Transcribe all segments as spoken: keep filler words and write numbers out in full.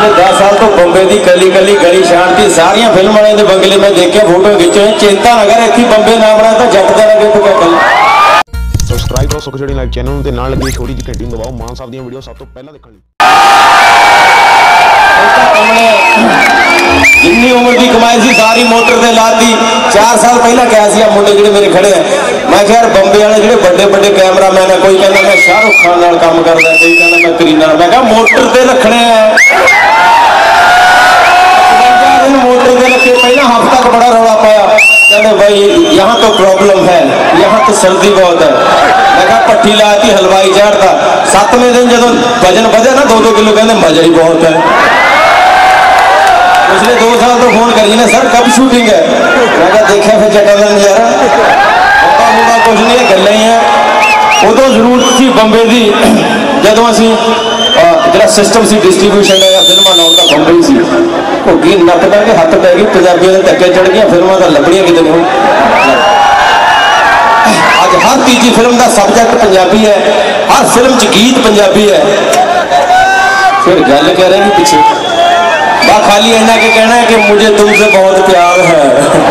दस साल तो बंबे की कली कली गली शांति सारिया फिल्म वाले के बंगले में देखे फोटो खिंचे। चिंता ना कर, इतनी बंबे ना बना तो जट का लगे तो कल। सब्सक्राइब करो सुख झड़ी लाइव चैनल ते नाल लगी छोटी जी घंटी दबाओ मान साहब दी वीडियो सब तो पहला देखने लई। जिन्नी उम्र की कमाई सी सारी मोटर से लाती। चार साल पहला क्या सी मुंडे जिहड़े मेरे खड़े हैं, मैं यार बंबे वाले जिहड़े बड़े बड़े कैमरामैन है, कोई कहना मैं शाहरुख खान नाल काम करदा, कोई कहना मैं करीना, मैं कहा मोटर ते रखने हैं। मोटर ते रखे पहला हफ्ता का बड़ा रौला पाया, कहते भाई यहाँ तो प्रॉब्लम है, यहाँ तो सर्दी बहुत है। मैं कहा पट्टी लाती हलवाई चाढ़ता। सतवें दिन जो वजन बढ़े ना दो दो किलो, कहते मजा ही बहुत है। पिछले दो साल तो फोन करिए ना सर कब शूटिंग है, मैं कहा देखा फिर जटा का नजारा पता मुड़ा कुछ नहीं है, गल्लां ही है। उदों जरूरत थी बंबे की, जदों असी जो सिस्टम से डिस्ट्रीब्यूशन है फिल्मां लाउण दा बंबे ही सी। घुग्गी नक के हथ पै गई, पंजाबियों के धक्के चढ़ गई, फिल्मां तो लभणियां किते नहीं। अज हर तीजी फिल्म का सबजैक्ट पंजाबी है, हर फिल्म च गीत पंजाबी है। फिर गल कह रहे पीछे बा खाली इन्ना के कहना है कि मुझे तुमसे बहुत प्यार है।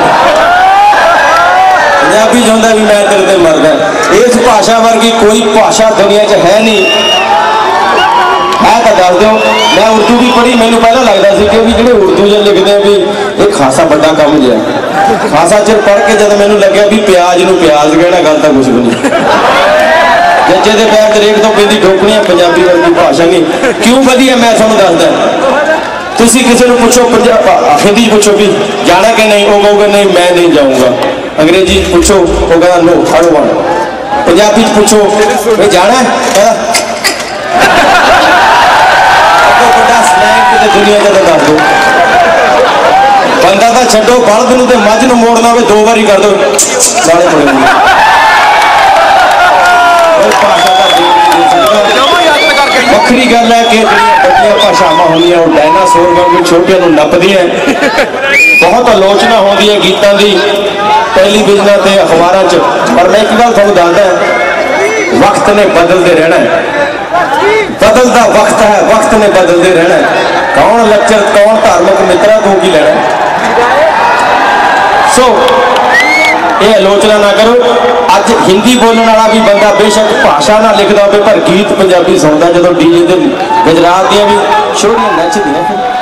पंजाबी चाहता भी मैं तेरे ते मरदा। इस भाषा वर्गी कोई भाषा दुनिया च है नहीं। है तो दस दो, मैं उर्दू भी पढ़ी, मैनू पहला लगता सी कि जो उर्दू जो लिखते हैं भी ये खासा बड़ा काम जो है। खासा चिर पढ़ के जब मैनू लगे भी प्याज नूं प्याज कहना, गल तो कुछ भी नहीं। जज्जे के पैर तरेक तो पेंदी ठोकनियां, पंजाबी वर्गी भाषा नहीं। क्यों वधिया मैं तुहानूं दसदा। तुसी किसी को पूछो हिंदी पूछो भी जाना कि नहीं, वो कहोगे नहीं मैं नहीं जाऊँगा। अंग्रेजी पूछो वो कहना no I don't want. Punjabi पूछो मैं जाना है, दुनिया का दस दो बंदा तो छो बल्द नूं ते मझ नूं मोड़ना हो दो बारी कर दो सारे पड़े। वक्री गल है कि बड़िया भाषावां होंदियां वो डायनासोर वांगू छोटियां नूं नपदियां। बहुत आलोचना होंदी है गीतां दी टेलीविजन ते अखबारां च, पर मैं एक गल तुहानूं दसदा, वक्त ने बदलते रहना है। बदलता वक्त है, वक्त ने बदलते रहना है। कौन लक्चर कौन धार्मिक मित्रा को की लेना। सो ये आलोचना ना करो। अज हिंदी बोलने वाला भी बंदा बेशक भाषा ना लिखता हो, पर गीत पंजाबी सुनता जो डीजे गुजरात दियां भी छोड़ियां नचदियां।